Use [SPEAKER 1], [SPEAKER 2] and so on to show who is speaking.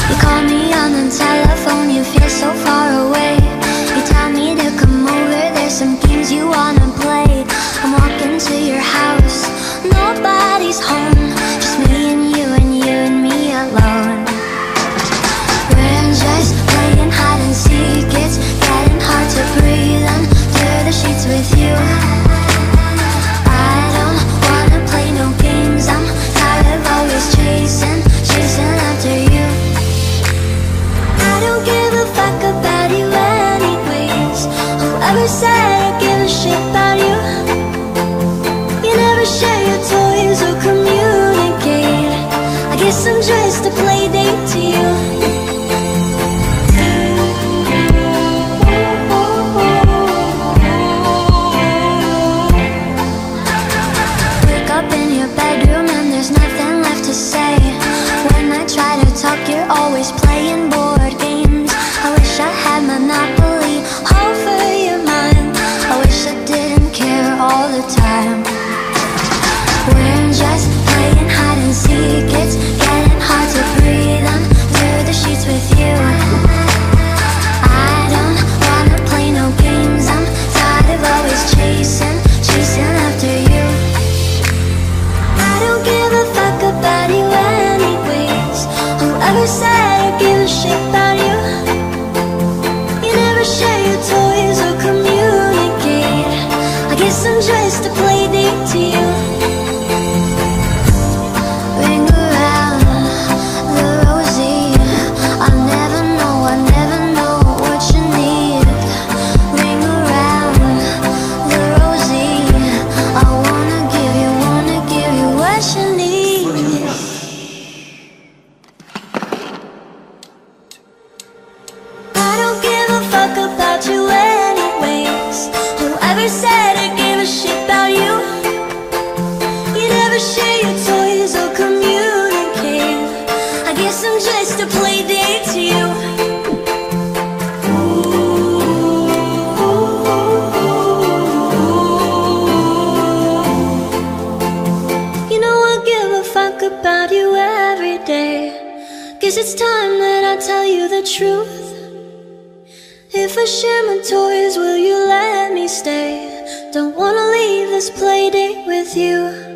[SPEAKER 1] You call me on the telephone, you feel so far away. You tell me to come over, there's some games you wanna play. I'm walking to your house, nobody's home, just me and you and you and me alone. We're just playing hide and seek, it's getting hard to breathe under the sheets with you. I don't wanna play no games, I'm tired of always chasing after you. I don't give a fuck about you anyways. Whoever said I give a shit about you? You never share your toys or communicate. I guess I'm just a play date to you. Wake up in your bedroom and there's nothing left to say. When I try to talk, you're always playing board games. I wish I had Monopoly over your mind. I wish I didn't care all the time. We're just playing hide and seek, it's getting hard to breathe under the sheets with you. I don't wanna play no games, I'm tired of always chasing after you. I don't give a fuck about you anyways. Whoever said I give a shit about you? You never share your toys or communicate. I guess I'm just a play date to you. Ring around the rosy, I never know what you need. Ring around the rosy, I wanna give you what you need. I don't give a fuck about you anyways. Whoever said I give a shit about you? You never share your toys or communicate. I guess I'm just a play date to you. You know I give a fuck about you every day. Guess it's time that I tell you the truth. If I share my toys, will you let me stay? Don't wanna leave this play date with you.